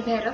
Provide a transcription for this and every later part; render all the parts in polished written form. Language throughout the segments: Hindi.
सागर भैरव।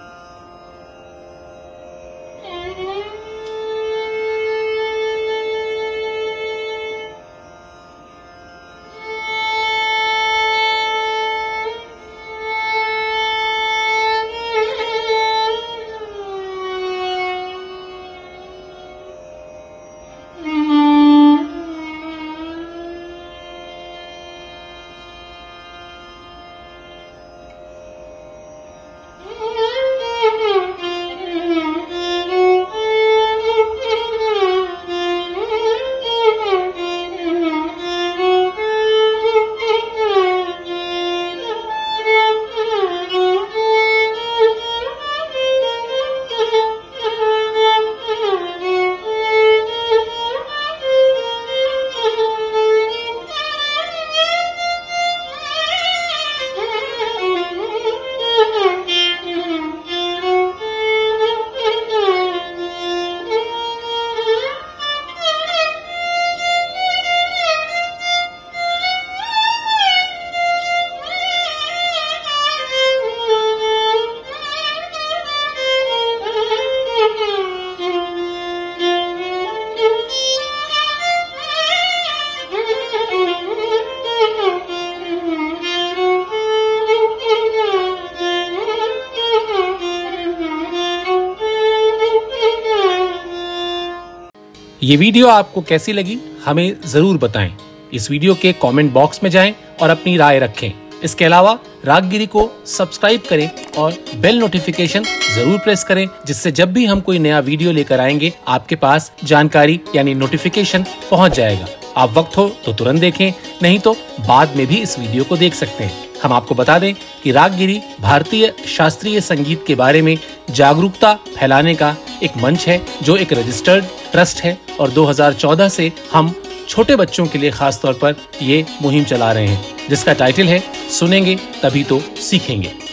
ये वीडियो आपको कैसी लगी हमें जरूर बताएं। इस वीडियो के कमेंट बॉक्स में जाएं और अपनी राय रखें। इसके अलावा रागगिरी को सब्सक्राइब करें और बेल नोटिफिकेशन जरूर प्रेस करें, जिससे जब भी हम कोई नया वीडियो लेकर आएंगे आपके पास जानकारी यानी नोटिफिकेशन पहुंच जाएगा। आप वक्त हो तो तुरंत देखें, नहीं तो बाद में भी इस वीडियो को देख सकते हैं। हम आपको बता दें कि रागगिरी भारतीय शास्त्रीय संगीत के बारे में जागरूकता फैलाने का एक मंच है, जो एक रजिस्टर्ड ट्रस्ट है और 2014 से हम छोटे बच्चों के लिए खास तौर पर ये मुहिम चला रहे हैं, जिसका टाइटल है सुनेंगे तभी तो सीखेंगे।